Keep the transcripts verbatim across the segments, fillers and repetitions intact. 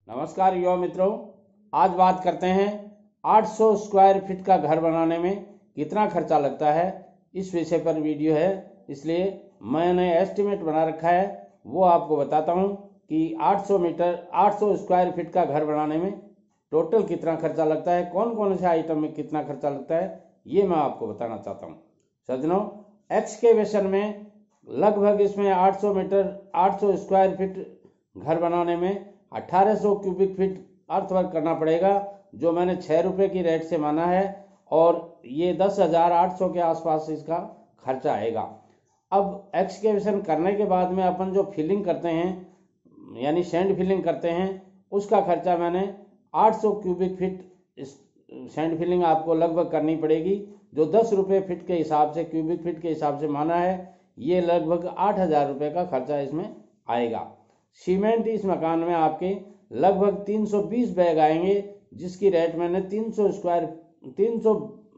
नमस्कार युवा मित्रों, आज बात करते हैं आठ सौ स्क्वायर फीट का घर बनाने में कितना खर्चा लगता है। इस विषय पर वीडियो है, इसलिए मैंने एस्टिमेट बना रखा है, वो आपको बताता हूँ कि आठ सौ मीटर आठ सौ स्क्वायर फीट का घर बनाने में टोटल कितना खर्चा लगता है, कौन कौन से आइटम में कितना खर्चा लगता है, ये मैं आपको बताना चाहता हूँ। सज्जनों, एक्सकेवेशन में लगभग इसमें आठ सौ मीटर आठ सौ स्क्वायर फीट घर बनाने में अठारह सौ क्यूबिक फीट अर्थवर्क करना पड़ेगा, जो मैंने छः रुपये की रेट से माना है, और ये दस हज़ार आठ सौ के आसपास इसका खर्चा आएगा। अब एक्सकेवेशन करने के बाद में अपन जो फिलिंग करते हैं यानी सैंड फिलिंग करते हैं, उसका खर्चा मैंने आठ सौ क्यूबिक फीट सैंड फिलिंग आपको लगभग करनी पड़ेगी, जो दस रुपये फीट के हिसाब से क्यूबिक फीट के हिसाब से माना है। ये लगभग आठ हज़ार रुपये का खर्चा इसमें आएगा। सीमेंट इस मकान में आपके लगभग तीन सौ बीस बैग आएंगे, जिसकी रेट मैंने तीन सौ स्क्वायर तीन सौ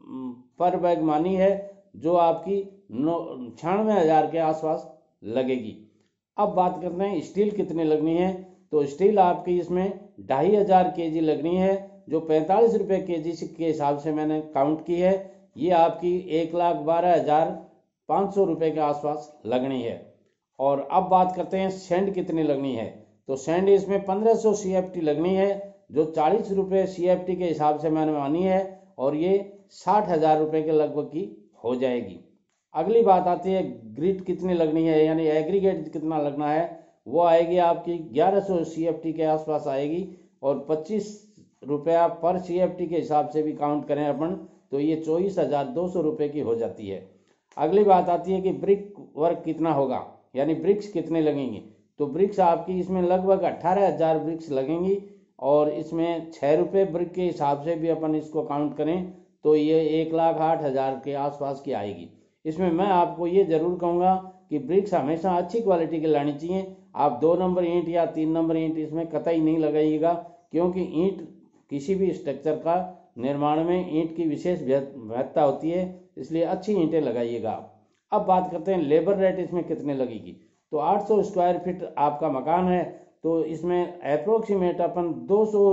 पर बैग मानी है, जो आपकी नौ छियानवे हज़ार के आसपास लगेगी। अब बात करते हैं स्टील कितनी लगनी है, तो स्टील आपकी इसमें ढाई हज़ार के जी लगनी है, जो पैंतालीस रुपये के जी के हिसाब से मैंने काउंट की है। ये आपकी एक लाख बारह हज़ार पाँच सौ रुपये के आसपास लगनी है। और अब बात करते हैं सैंड कितनी लगनी है, तो सैंड इसमें पंद्रह सौ सी एफ टी लगनी है, जो चालीस रुपये सी एफ टी के हिसाब से मैंने मानी है, और ये साठ हज़ार रुपये के लगभग की हो जाएगी। अगली बात आती है ग्रिट कितनी लगनी है, यानी एग्रीगेट कितना लगना है, वो आएगी आपकी ग्यारह सौ सी एफ टी के आसपास आएगी, और पच्चीस रुपया पर सी एफ टी के हिसाब से भी काउंट करें अपन, तो ये चौबीस हज़ार दो सौ रुपये की हो जाती है। अगली बात आती है कि ब्रिक वर्क कितना होगा, यानी ब्रिक्स कितने लगेंगे, तो ब्रिक्स आपकी इसमें लगभग अट्ठारह हज़ार ब्रिक्स लगेंगी, और इसमें छः रुपये ब्रिक के हिसाब से भी अपन इसको काउंट करें तो ये एक लाख आठ हज़ार के आसपास की आएगी। इसमें मैं आपको ये ज़रूर कहूँगा कि ब्रिक्स हमेशा अच्छी क्वालिटी की लानी चाहिए। आप दो नंबर ईंट या तीन नंबर ईंट इसमें कतई नहीं लगाइएगा, क्योंकि ईंट किसी भी स्ट्रक्चर का निर्माण में ईंट की विशेष महत्ता होती है, इसलिए अच्छी ईंटें लगाइएगा। अब बात करते हैं लेबर रेट इसमें कितने लगेगी, तो आठ सौ स्क्वायर फीट आपका मकान है, तो इसमें अप्रोक्सीमेट अपन दो सौ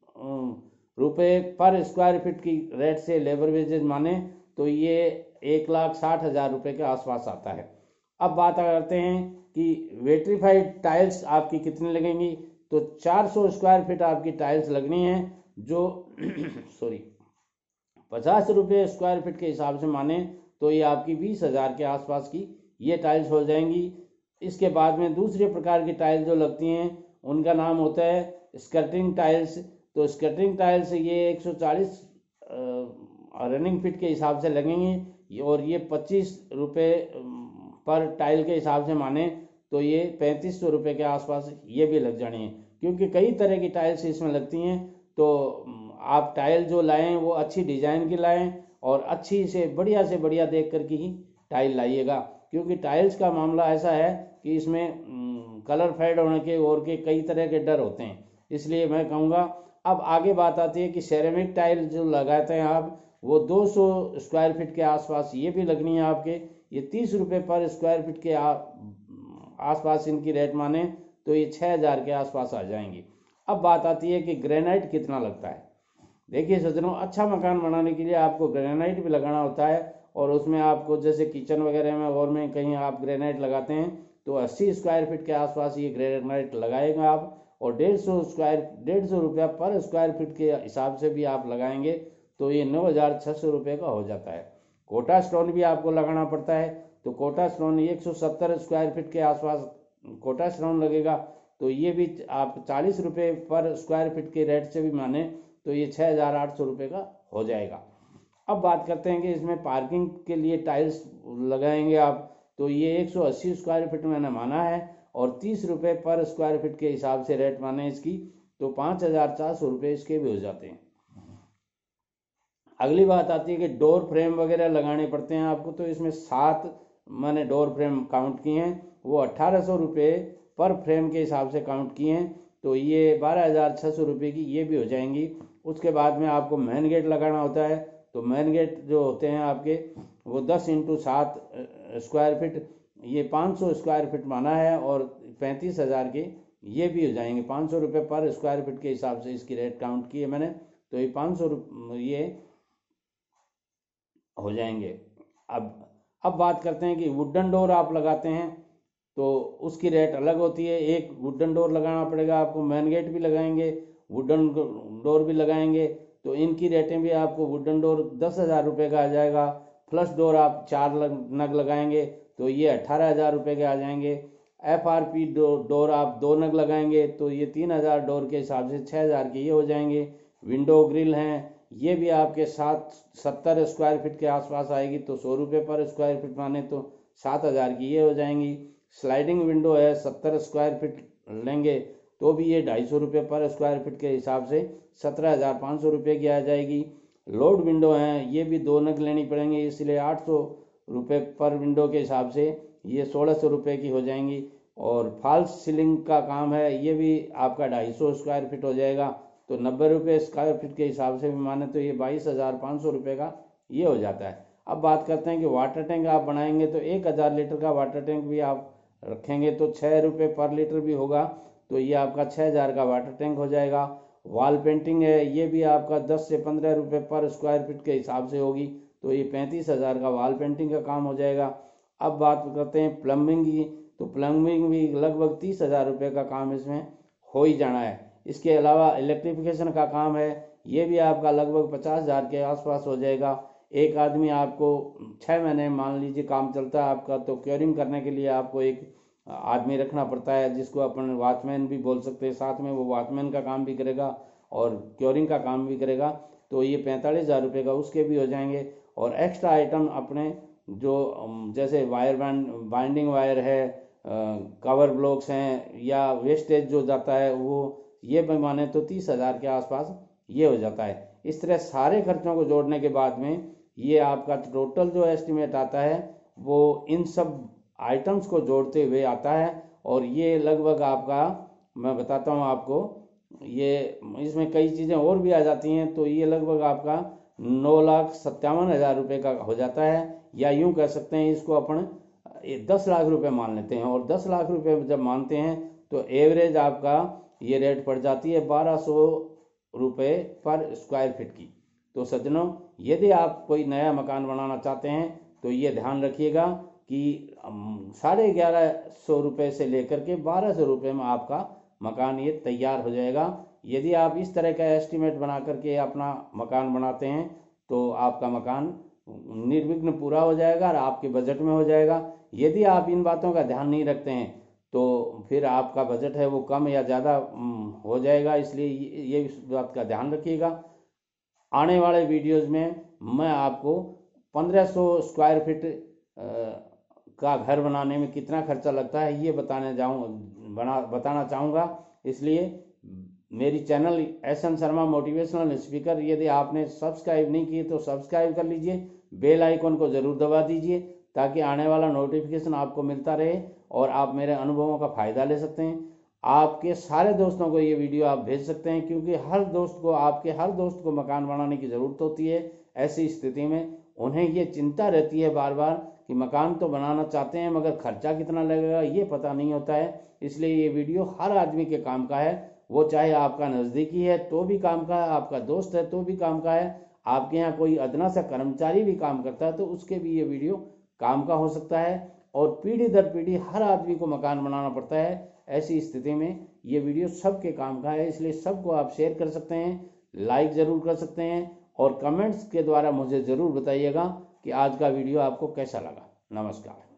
रुपये पर स्क्वायर फीट की रेट से लेबर वेजेज माने तो ये एक लाख साठ हज़ार रुपये के आसपास आता है। अब बात करते हैं कि वेट्रीफाइड टाइल्स आपकी कितनी लगेंगी, तो चार सौ स्क्वायर फीट आपकी टाइल्स लगनी है, जो सॉरी पचास रुपये स्क्वायर फीट के हिसाब से माने तो ये आपकी बीस हज़ार के आसपास की ये टाइल्स हो जाएंगी। इसके बाद में दूसरे प्रकार की टाइल्स जो लगती हैं उनका नाम होता है स्कर्टिंग टाइल्स, तो स्कर्टिंग टाइल्स ये एक सौ चालीस रनिंग फीट के हिसाब से लगेंगी, और ये पच्चीस रुपये पर टाइल के हिसाब से माने तो ये पैंतीस सौ रुपये के आसपास ये भी लग जानी है, क्योंकि कई तरह की टाइल्स इसमें लगती हैं। तो आप टाइल जो लाएँ वो अच्छी डिज़ाइन की लाएँ, और अच्छी से बढ़िया से बढ़िया देख कर के ही टाइल लाइएगा, क्योंकि टाइल्स का मामला ऐसा है कि इसमें कलर फेड होने के और के कई तरह के डर होते हैं, इसलिए मैं कहूँगा। अब आगे बात आती है कि सेरेमिक टाइल जो लगाते हैं आप, वो दो सौ स्क्वायर फीट के आसपास ये भी लगनी है आपके, ये तीस रुपये पर स्क्वायर फीट के आसपास इनकी रेट माने तो ये छः हज़ार के आसपास आ जाएंगी। अब बात आती है कि ग्रेनाइट कितना लगता है। देखिए सज्जनों, अच्छा मकान बनाने के लिए आपको ग्रेनाइट भी लगाना होता है, और उसमें आपको जैसे किचन वगैरह में और में कहीं आप ग्रेनाइट लगाते हैं तो अस्सी स्क्वायर फीट के आसपास ये ग्रेनाइट लगाएगा आप, और डेढ़ सौ स्क्वायर डेढ़ सौ रुपया पर स्क्वायर फीट के हिसाब से भी आप लगाएंगे तो ये नौ हज़ार छः सौ रुपये का हो जाता है। कोटा स्टोन भी आपको लगाना पड़ता है, तो कोटा स्टोन एक सौ सत्तर स्क्वायर फीट के आसपास कोटा स्टोन लगेगा, तो ये भी आप चालीस रुपये पर स्क्वायर फीट के रेट से भी माने तो ये छः हज़ार आठ सौ रुपये का हो जाएगा। अब बात करते हैं कि इसमें पार्किंग के लिए टाइल्स लगाएंगे आप, तो ये एक सौ अस्सी स्क्वायर फीट मैंने माना है, और तीस रुपये पर स्क्वायर फीट के हिसाब से रेट माने इसकी, तो पाँच हज़ार चार सौ रुपये इसके भी हो जाते हैं। अगली बात आती है कि डोर फ्रेम वगैरह लगाने पड़ते हैं आपको, तो इसमें सात मैंने डोर फ्रेम काउंट किए हैं, वो अट्ठारह सौ रुपये पर फ्रेम के हिसाब से काउंट किए हैं, तो ये बारह हज़ार छः सौ रुपये की ये भी हो जाएंगी। उसके बाद में आपको मेन गेट लगाना होता है, तो मेन गेट जो होते हैं आपके वो दस इंटू सात स्क्वायर फीट, ये पाँच सौ स्क्वायर फीट माना है, और पैंतीस हज़ार के ये भी हो जाएंगे पाँच सौ रुपये पर स्क्वायर फीट के हिसाब से इसकी रेट काउंट की है मैंने, तो ये पाँच सौ ये हो जाएंगे। अब अब बात करते हैं कि वुडन डोर आप लगाते हैं तो उसकी रेट अलग होती है। एक वुडन डोर लगाना पड़ेगा आपको, मेन गेट भी लगाएंगे, वुडन डोर भी लगाएंगे, तो इनकी रेटें भी आपको वुडन डोर दस हज़ार रुपये का आ जाएगा। फ्लश डोर आप चार नग लगाएंगे तो ये अट्ठारह हज़ार रुपये के आ जाएंगे। एफ आर पी डोर आप दो नग लगाएंगे तो ये तीन हज़ार डोर के हिसाब से छः हज़ार के ये हो जाएंगे। विंडो ग्रिल हैं, ये भी आपके सात सत्तर स्क्वायर फीट के आसपास आएगी, तो सौ रुपये पर स्क्वायर फीट माने तो सात हज़ार की ये हो जाएंगी। स्लाइडिंग विंडो है, सत्तर स्क्वायर फीट लेंगे तो भी ये ढाई सौ रुपये पर स्क्वायर फीट के हिसाब से सत्रह हज़ार पाँच सौ रुपये की आ जाएगी। लोड विंडो हैं, ये भी दो नग लेनी पड़ेंगी, इसलिए आठ सौ रुपये पर विंडो के हिसाब से ये सोलह सौ रुपये की हो जाएंगी। और फॉल्स सीलिंग का काम है, ये भी आपका ढाई सौ स्क्वायर फीट हो जाएगा, तो नब्बे रुपये स्क्वायर फीट के हिसाब से भी माने तो ये बाईस हज़ार पाँच सौ रुपये का ये हो जाता है। अब बात करते हैं कि वाटर टैंक आप बनाएंगे तो एक हज़ार लीटर का वाटर टैंक भी आप रखेंगे तो छः रुपये पर लीटर भी होगा, तो ये आपका छः हज़ार का वाटर टैंक हो जाएगा। वॉल पेंटिंग है, ये भी आपका दस से पंद्रह रुपये पर स्क्वायर फीट के हिसाब से होगी, तो ये पैंतीस हज़ार का वॉल पेंटिंग का काम हो जाएगा। अब बात करते हैं प्लम्बिंग की, तो प्लम्बिंग भी लगभग तीस हज़ार रुपये का काम इसमें हो ही जाना है। इसके अलावा इलेक्ट्रिफिकेशन का काम है, ये भी आपका लगभग पचास हज़ार के आसपास हो जाएगा। एक आदमी आपको छः महीने मान लीजिए काम चलता है आपका, तो क्योरिंग करने के लिए आपको एक आदमी रखना पड़ता है जिसको अपन वॉचमैन भी बोल सकते हैं, साथ में वो वॉचमैन का काम भी करेगा और क्योरिंग का काम भी करेगा, तो ये पैंतालीस हज़ार रुपये का उसके भी हो जाएंगे। और एक्स्ट्रा आइटम अपने जो जैसे वायर बैंड बाइंडिंग वायर है, कवर ब्लॉक्स हैं, या वेस्टेज जो जाता है वो ये भी माने तो तीस हज़ार के आसपास ये हो जाता है। इस तरह सारे खर्चों को जोड़ने के बाद में ये आपका टोटल जो एस्टिमेट आता है वो इन सब आइटम्स को जोड़ते हुए आता है, और ये लगभग आपका मैं बताता हूँ आपको, ये इसमें कई चीज़ें और भी आ जाती हैं, तो ये लगभग आपका नौ लाख सत्तावन हज़ार रुपये का हो जाता है। या यूँ कह सकते हैं इसको अपन दस लाख रुपए मान लेते हैं, और दस लाख रुपए जब मानते हैं तो एवरेज आपका ये रेट पड़ जाती है बारह सौ रुपये पर स्क्वायर फीट की। तो सज्जनों, यदि आप कोई नया मकान बनाना चाहते हैं तो ये ध्यान रखिएगा कि साढ़े ग्यारह सौ रुपये से लेकर के बारह सौ रुपये में आपका मकान ये तैयार हो जाएगा। यदि आप इस तरह का एस्टिमेट बना करके अपना मकान बनाते हैं तो आपका मकान निर्विघ्न पूरा हो जाएगा और आपके बजट में हो जाएगा। यदि आप इन बातों का ध्यान नहीं रखते हैं तो फिर आपका बजट है वो कम या ज़्यादा हो जाएगा, इसलिए ये इस बात का ध्यान रखिएगा। आने वाले वीडियोस में मैं आपको पंद्रह सौ स्क्वायर फीट का घर बनाने में कितना खर्चा लगता है ये बताने जाऊँ बना बताना चाहूँगा। इसलिए मेरी channel S N Sharma motivational speaker यदि आपने सब्सक्राइब नहीं किए तो सब्सक्राइब कर लीजिए, बेल आइकन को ज़रूर दबा दीजिए ताकि आने वाला नोटिफिकेशन आपको मिलता रहे और आप मेरे अनुभवों का फ़ायदा ले सकते हैं। आपके सारे दोस्तों को ये वीडियो आप भेज सकते हैं, क्योंकि हर दोस्त को आपके हर दोस्त को मकान बनाने की ज़रूरत होती है। ऐसी स्थिति में उन्हें ये चिंता रहती है बार बार कि मकान तो बनाना चाहते हैं मगर खर्चा कितना लगेगा ये पता नहीं होता है। इसलिए ये वीडियो हर आदमी के काम का है, वो चाहे आपका नज़दीकी है तो भी काम का है, आपका दोस्त है तो भी काम का है, आपके यहाँ कोई अदना सा कर्मचारी भी काम करता है तो उसके भी ये वीडियो काम का हो सकता है। और पीढ़ी दर पीढ़ी हर आदमी को मकान बनाना पड़ता है। ऐसी स्थिति में ये वीडियो सबके काम का है, इसलिए सबको आप शेयर कर सकते हैं, लाइक ज़रूर कर सकते हैं और कमेंट्स के द्वारा मुझे ज़रूर बताइएगा कि आज का वीडियो आपको कैसा लगा। नमस्कार।